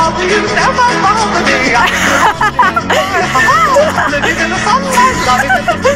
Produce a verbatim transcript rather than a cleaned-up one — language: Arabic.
you never bother me. Living in the sunlight, loving in the